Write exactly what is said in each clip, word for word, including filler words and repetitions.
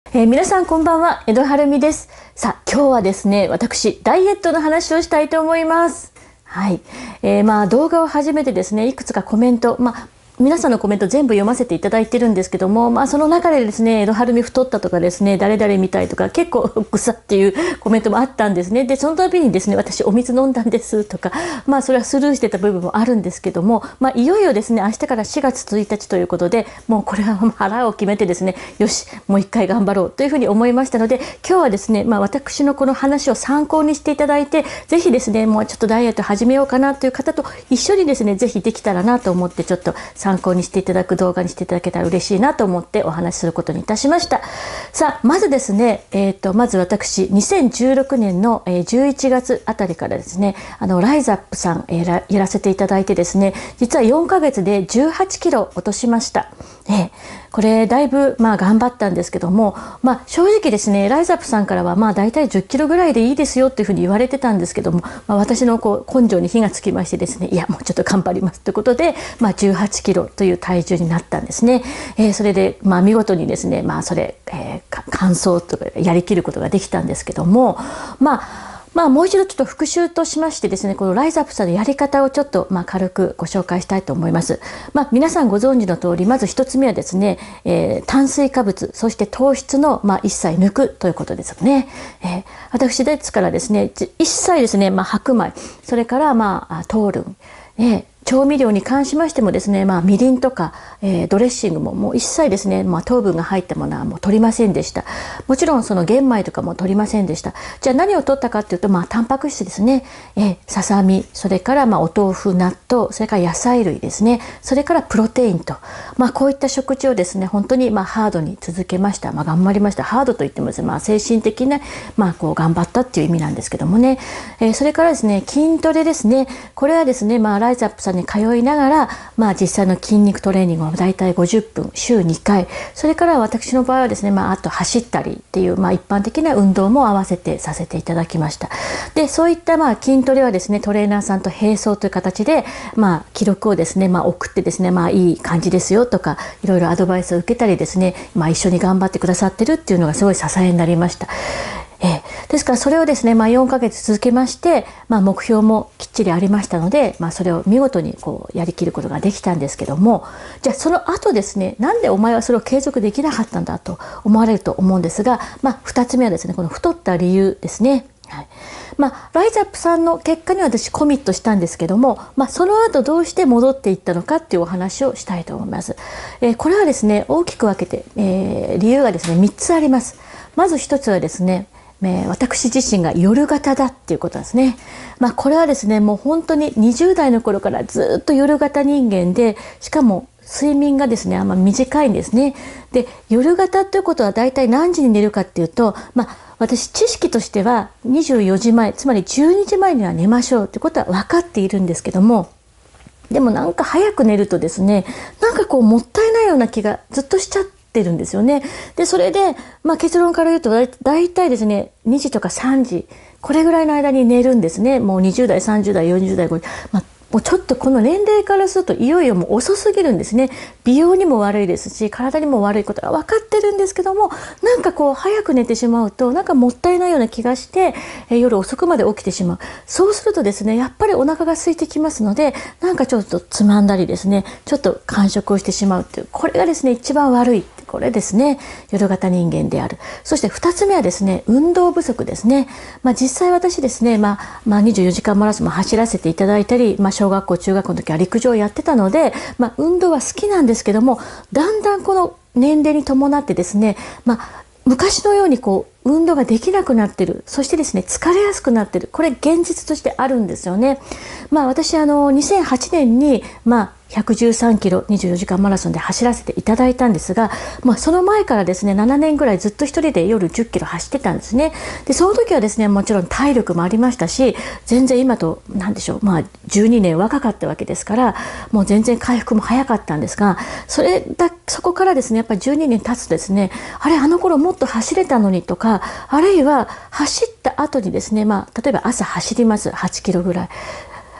えー、皆さんこんばんは、江戸晴美です。さあ、今日はですね、私ダイエットの話をしたいと思います。はい、えー、まあ動画を始めてですね、いくつかコメント、まあ皆さんのコメント全部読ませていただいてるんですけども、まあその中でですね、江戸晴美太ったとかですね、誰々みたいとか結構ぐさっていうコメントもあったんですね。で、その度にですね、私お水飲んだんですとか、まあそれはスルーしてた部分もあるんですけども、まあいよいよですね、明日からしがつついたちということで、もうこれは腹を決めてですね、よし、もう一回頑張ろうというふうに思いましたので、今日はですね、まあ私のこの話を参考にしていただいて、ぜひですね、もうちょっとダイエット始めようかなという方と一緒にですね、ぜひできたらなと思ってちょっと参考にしていただく動画にしていただけたら嬉しいなと思ってお話しすることにいたしました。さあ、まずですね、えー、とまず私にせんじゅうろくねんのじゅういちがつあたりからですね、あのライザップさんやらやらせていただいてですね、実はよんかげつでじゅうはちキロ落としました。えー、これだいぶまあ頑張ったんですけども、まあ、正直ですね、ライザップさんからはまあ大体じゅっキロぐらいでいいですよっていうふうに言われてたんですけども、まあ、私のこう根性に火がつきましてですね、いやもうちょっと頑張りますということで、まあ、じゅうはちキロという体重になったんですね。えー、それでまあ見事にですね、まあそれ、えー、完走とかやりきることができたんですけども、まあまあもう一度ちょっと復習としましてですね、このライズアップさんのやり方をちょっとまあ軽くご紹介したいと思います。まあ皆さんご存知の通り、まず一つ目はですね、えー、炭水化物、そして糖質のまあ一切抜くということですよね。えー、私ですからですね、一切ですね、まあ白米、それからまあ糖分、えー調味料に関しましてもですね、まあ、みりんとか、えー、ドレッシングももう一切ですね、まあ、糖分が入ったものはもう取りませんでした。もちろんその玄米とかも取りませんでした。じゃあ何を取ったかっていうと、まあ、タンパク質ですね、えー、ささみ、それからまあお豆腐、納豆、それから野菜類ですね、それからプロテインと、まあ、こういった食事をですね、本当にまあハードに続けました。まあ、頑張りました。ハードといってもですね、まあ、精神的な、まあ、こう頑張ったっていう意味なんですけどもね、えー、それからですね、筋トレですね、これはですね、まあ、ライズアップさんに通いながら、まあ、実際の筋肉トレーニングをだいたいごじゅっぷん週にかい、それから私の場合はですね、まあ、あと走ったりっていう、まあ、一般的な運動も合わせてさせていただきました。でそういったまあ筋トレはですね、トレーナーさんと並走という形で、まあ、記録をですね、まあ、送ってですね、まあ、いい感じですよとかいろいろアドバイスを受けたりですね、まあ、一緒に頑張ってくださってるっていうのがすごい支えになりました。えー、ですからそれをですね、まあ、よんかげつ続けまして、まあ、目標もきっちりありましたので、まあ、それを見事にこうやりきることができたんですけども、じゃあその後ですね、なんでお前はそれを継続できなかったんだと思われると思うんですが、まあ、ふたつめはですね、この太った理由ですね。はい、まあ、ライズアップさんの結果には私コミットしたんですけども、まあ、その後どうして戻っていったのかっていうお話をしたいと思います。えー、これはですね、大きく分けて、えー、理由がですねみっつあります。まずひとつはですね、私自身が夜型だっていうことですね。まあ、これはですね、もう本当ににじゅうだいの頃からずっと夜型人間で、しかも睡眠がですねあんま短いんですね。で夜型ということはだいたい何時に寝るかっていうと、まあ、私知識としてはにじゅうよじまえ、つまりじゅうにじまえには寝ましょうということは分かっているんですけども、でもなんか早く寝るとですね、なんかこうもったいないような気がずっとしちゃっててるんですよね。でそれで、まあ、結論から言うとだいだいたいですねにじとかさんじ、これぐらいの間に寝るんですね。もうにじゅうだいさんじゅうだいよんじゅうだいごじゅう、まあ、もうちょっとこの年齢からするといよいよもう遅すぎるんですね。美容にも悪いですし体にも悪いことが分かってるんですけども、なんかこう早く寝てしまうとなんかもったいないような気がして、えー、夜遅くまで起きてしまう。そうするとですね、やっぱりお腹が空いてきますので、なんかちょっとつまんだりですね、ちょっと間食をしてしまうっていう、これがですね一番悪い、これですね、夜型人間である。そしてふたつめはですね、運動不足ですね。まあ、実際私ですね、まあ、まあにじゅうよじかんマラソンも走らせていただいたり、まあ、小学校中学校の時は陸上をやってたので、まあ、運動は好きなんですけども、だんだんこの年齢に伴ってですね、まあ、昔のようにこう運動ができなくなってる、そしてですね疲れやすくなってる、これ現実としてあるんですよね。まあ、私あのにせんはちねんにまあひゃくじゅうさんキロにじゅうよじかんマラソンで走らせていただいたんですが、まあ、その前からですねななねんぐらいずっと一人で夜じゅっキロ走ってたんですね。でその時はですねもちろん体力もありましたし、全然今と何でしょう、まあ、じゅうにねん若かったわけですから、もう全然回復も早かったんですが、それだそこからですねやっぱりじゅうにねん経つとですね、あれあの頃もっと走れたのにとか、あるいは走った後にですね、まあ、例えば朝走りますはちキロぐらい、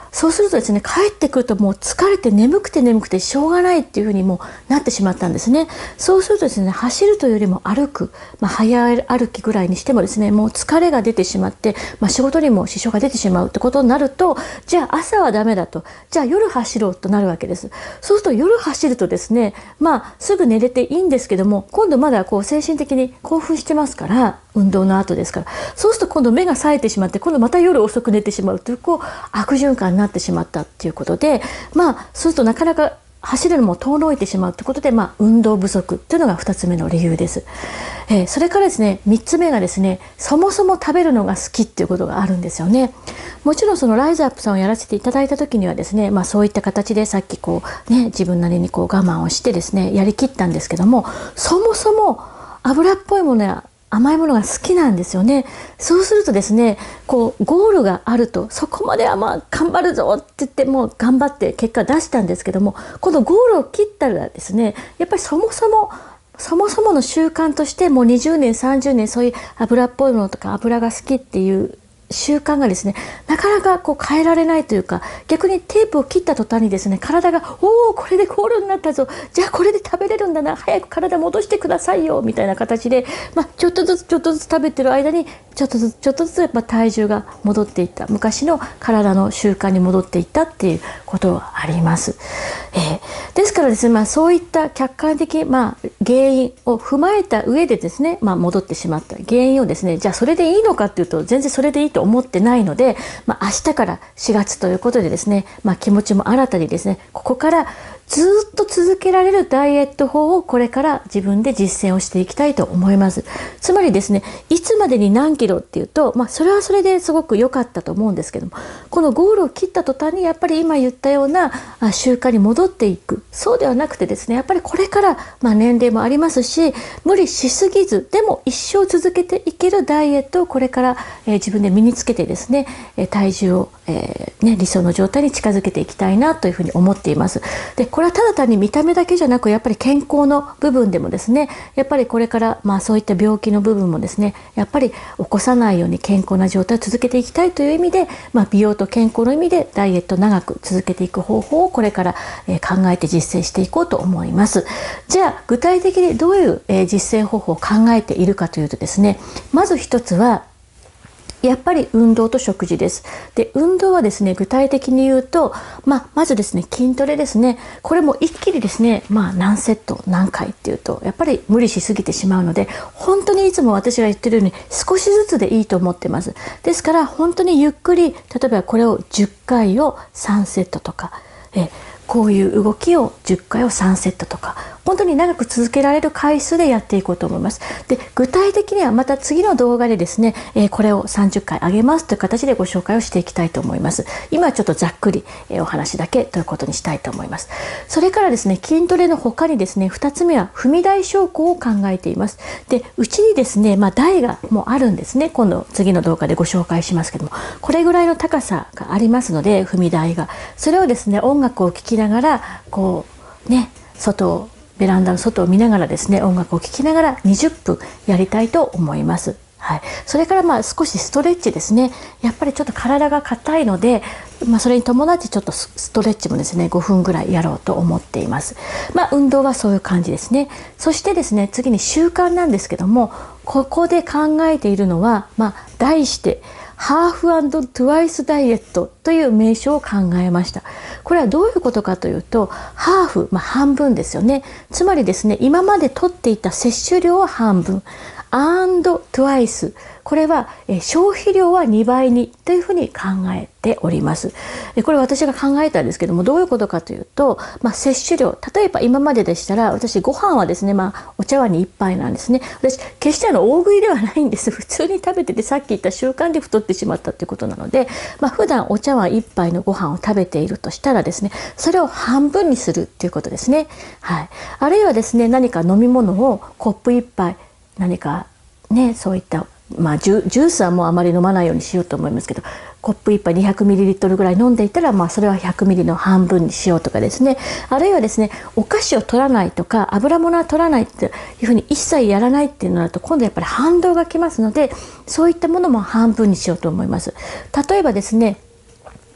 そうするとですね、帰ってくるともう疲れて眠くて眠くてしょうがないっていうふうにもうなってしまったんですね。そうするとですね、走るというよりも歩く、まあ、早歩きぐらいにしてもですね、もう疲れが出てしまって、まあ、仕事にも支障が出てしまうってことになると、じゃあ朝はダメだと、じゃあ夜走ろうとなるわけです。そうすると夜走るとですね、まあすぐ寝れていいんですけども、今度まだこう精神的に興奮してますから、運動の後ですから、そうすると今度目が冴えてしまって、今度また夜遅く寝てしまうという、こう悪循環になってしまったっていうことで、まあそうするとなかなか走るのも遠のいてしまうということで、まあ、運動不足というのがふたつめの理由です。えー、それからですね、みっつめがですね、そもそも食べるのが好きっていうことがあるんですよね。もちろんそのライズアップさんをやらせていただいた時にはですね、まあ、そういった形でさっきこうね、自分なりにこう我慢をしてですね、やりきったんですけども、そもそも油っぽいものや甘いものが好きなんですよね。そうするとですね、こうゴールがあると、そこまではまあ頑張るぞって言ってもう頑張って結果出したんですけども、このゴールを切ったらですね、やっぱりそもそもそもそもの習慣としてもうにじゅうねんさんじゅうねんそういう油っぽいものとか油が好きっていう習慣がですね、なかなかこう変えられないというか、逆にテープを切った途端にですね、体がおおこれでゴールになったぞ、じゃあこれで食べれるんだな、早く体戻してくださいよみたいな形で、まあ、ちょっとずつちょっとずつ食べてる間にちょっとずつちょっとずつやっぱ体重が戻っていった、昔の体の習慣に戻っていったっていうことはあります。えー、ですからですね、まあ、そういった客観的、まあ、原因を踏まえた上でですね、まあ、戻ってしまった原因をですね、じゃあそれでいいのかっていうと全然それでいいと思ってないので、まあ、明日からしがつということでですね、まあ、気持ちも新たにですね、ここからずっと続けられるダイエット法をこれから自分で実践をしていきたいと思います。つまりですね、いつまでに何キロっていうと、まあ、それはそれですごく良かったと思うんですけども、このゴールを切った途端にやっぱり今言ったような習慣に戻っていく、そうではなくてですね、やっぱりこれからまあ年齢もありますし、無理しすぎずでも一生続けていけるダイエットをこれから、えー、自分で身につけてですね、体重を、えーね、理想の状態に近づけていきたいなというふうに思っています。でこれはただ単に見た目だけじゃなく、やっぱり健康の部分でもですね、やっぱりこれからまあそういった病気の部分もですね、やっぱり起こさないように健康な状態を続けていきたいという意味で、まあ、美容と健康の意味でダイエットを長く続けていく方法をこれから、えー、考えて実践していこうと思います。じゃあ具体的にどういう、えー、実践方法を考えているかというとですね、まず一つはやっぱり運動と食事です。で、運動はですね、具体的に言うと、まあ、まずですね、筋トレですね。これも一気にですね、まあ、何セット、何回っていうと、やっぱり無理しすぎてしまうので、本当にいつも私が言ってるように、少しずつでいいと思ってます。ですから、本当にゆっくり、例えばこれをじゅっかいをさんセットとか、えこういう動きをじゅっかいをさんセットとか、本当に長く続けられる回数でやっていこうと思います。で、具体的にはまた次の動画でですね、えー、これをさんじゅっかい上げますという形でご紹介をしていきたいと思います。今はちょっとざっくり、えー、お話だけということにしたいと思います。それからですね、筋トレの他にですね、ふたつめは踏み台昇降を考えています。で、うちにですね、まあ、台がもうあるんですね。今度次の動画でご紹介しますけども、これぐらいの高さがありますので、踏み台が。それをですね、音楽を聴きながら、こうね、外をベランダの外を見ながらですね、音楽を聴きながらにじゅっぷんやりたいと思います。はい、それからまあ少しストレッチですね。やっぱりちょっと体が硬いので、まあ、それに伴ってちょっとストレッチもですねごふんぐらいやろうと思っています。まあ、運動はそういう感じですね。そしてですね、次に習慣なんですけども、ここで考えているのは、まあ、題してハーフ&トゥワイスダイエットという名称を考えました。これはどういうことかというと、ハーフ、まあ、半分ですよね。つまりですね、今まで取っていた摂取量は半分、アンドトゥワイス、これは消費量はにばいにというふうに考えております。これ私が考えたんですけども、どういうことかというと、まあ、摂取量、例えば今まででしたら、私ご飯はですね、まあ、お茶碗にいっぱいなんですね。私決してあの大食いではないんです。普通に食べてて、さっき言った習慣で太ってしまったということなので、まあ、普段お茶碗いっぱいのご飯を食べているとしたらですね、それを半分にするということですね。はい。あるいはですね、何か飲み物をコップいっぱい、何かね、そういったまあ、ジュ、ジュースはもうあまり飲まないようにしようと思いますけど、コップいっぱい にひゃくミリリットル ぐらい飲んでいたら、まあ、それは ひゃくミリリットル の半分にしようとかですね、あるいはですね、お菓子を取らないとか油物は取らないっていうふうに一切やらないっていうのだと、今度やっぱり反動がきますので、そういったものも半分にしようと思います。例えばですね、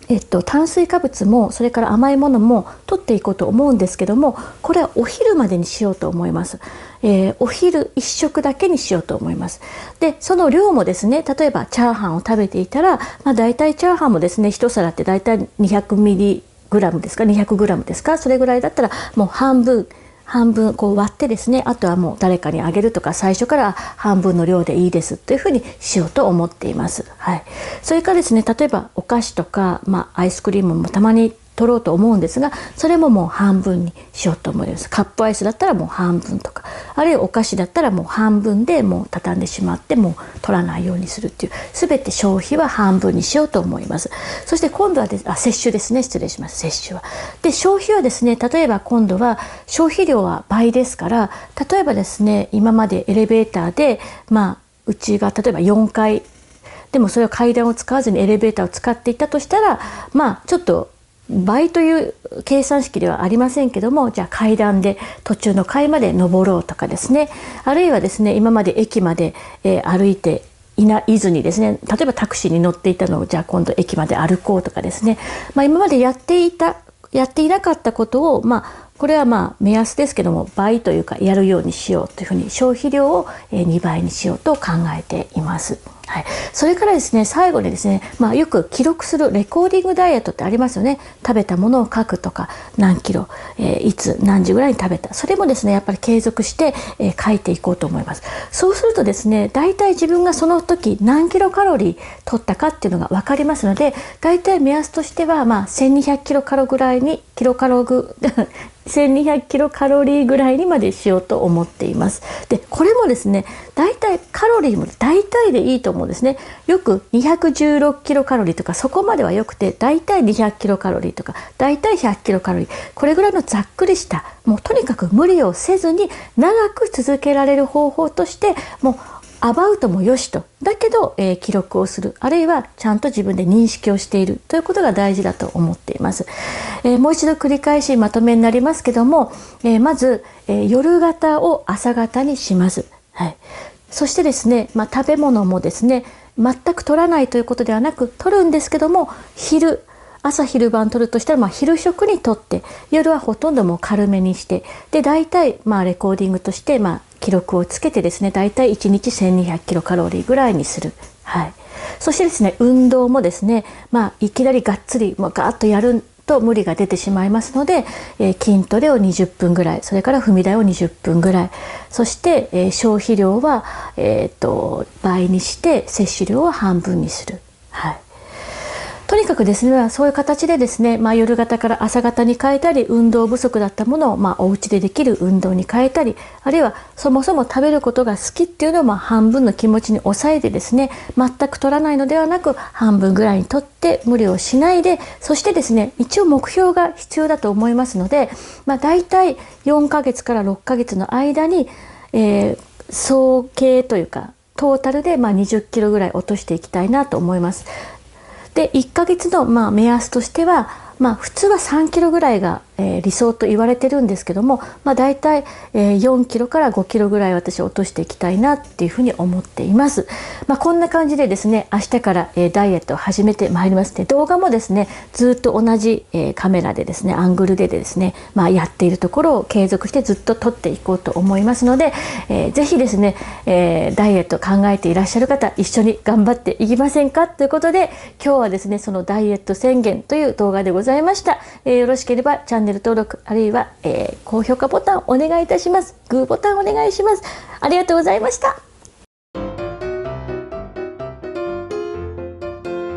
えっと、炭水化物もそれから甘いものも取っていこうと思うんですけども、これはお昼までにしようと思います。えー、お昼一食だけにしようと思います。でその量もですね、例えばチャーハンを食べていたら、まあ、大体チャーハンもですね一皿って大体にひゃくミリグラムですか、にひゃくグラムですか、それぐらいだったらもう半分半分こう割ってですね、あとはもう誰かにあげるとか、最初から半分の量でいいですというふうにしようと思っています。はい、それからですね、例えばお菓子とか、まあ、アイスクリームもたまに取ろうと思うんですが、それももう半分にしようと思います。カップアイスだったらもう半分とか、あるいはお菓子だったらもう半分でもう畳んでしまってもう取らないようにするっていう、全て消費は半分にしようと思います。そして今度はです、あ、摂取ですね、失礼します、摂取は。で消費はですね、例えば今度は消費量は倍ですから、例えばですね、今までエレベーターでまあうちが例えばよんかいでもそれは階段を使わずにエレベーターを使っていたとしたら、まあちょっと倍という計算式ではありませんけども、じゃあ階段で途中の階まで登ろうとかですね、あるいはですね、今まで駅まで、えー、歩いていないずにですね、例えばタクシーに乗っていたのをじゃあ今度駅まで歩こうとかですね、まあ、今までやっていたやっていなかったことを、まあこれはまあ目安ですけども、倍というかやるようにしようというふうに消費量をにばいにしようと考えています。はい、それからですね、最後にですね、まあ、よく記録するレコーディングダイエットってありますよね。食べたものを書くとか、何キロ、えー、いつ何時ぐらいに食べた、それもですねやっぱり継続して、えー、書いていこうと思います。そうするとですね、大体自分がその時何キロカロリー取ったかっていうのが分かりますので、大体目安としてはまあせんにひゃくキロカロぐらいにキロカログせんにひゃくキロカロリーぐらいにまでしようと思っています。でこれもですね、大体カロリーも大体でいいと思うんですね。よくにひゃくじゅうろくキロカロリーとか、そこまではよくて、大体にひゃくキロカロリーとか大体ひゃくキロカロリー、これぐらいのざっくりした、もうとにかく無理をせずに長く続けられる方法として、もうアバウトもよしと、だけど、えー、記録をする、あるいはちゃんと自分で認識をしているということが大事だと思っています。えー、もう一度繰り返しまとめになりますけども、えー、まず、えー、夜型を朝型にします。はい、そしてですね、まあ、食べ物もですね全く取らないということではなく、取るんですけども、昼朝昼晩取るとしたら、まあ昼食にとって、夜はほとんどもう軽めにして、で大体まあレコーディングとしてまあ記録をつけてですね、大体いちにちせんにひゃくキロカロリーぐらいにする。はい、そしてですね、運動もですね、まあいきなりがっつりもうガーッとやると無理が出てしまいますので、えー、筋トレをにじゅっぷんぐらい、それから踏み台をにじゅっぷんぐらい、そして、えー、消費量は、えー、っと倍にして摂取量を半分にする。はい、とにかくですね、そういう形でですね、まあ、夜型から朝型に変えたり、運動不足だったものを、まあ、お家でできる運動に変えたり、あるいはそもそも食べることが好きっていうのを、まあ、半分の気持ちに抑えてですね、全く取らないのではなく半分ぐらいに取って無理をしないで、そしてですね、一応目標が必要だと思いますので、まあ、大体よんかげつからろっかげつの間に、えー、総計というかトータルでまあにじゅっキロぐらい落としていきたいなと思います。でいっかげつのまあ目安としては、まあ、普通はさんキロぐらいが、えー、理想と言われてるんですけども、まあ、大体、えー、よんキロからごキロぐらい私落としていきたいなっていうふうに思っています。まあ、こんな感じでですね、明日から、えー、ダイエットを始めてまいりますね。動画もですね、ずっと同じ、えー、カメラでですね、アングルでですね、まあ、やっているところを継続してずっと撮っていこうと思いますので、えー、ぜひですね、えー、ダイエットを考えていらっしゃる方、一緒に頑張っていきませんかということで、今日はですね、そのダイエット宣言という動画でございました。えー、よろしければチャンネル登録、あるいは、えー、高評価ボタンお願いいたします。グーボタンお願いします。ありがとうございました。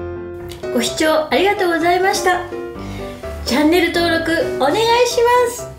ご視聴ありがとうございました。チャンネル登録お願いします。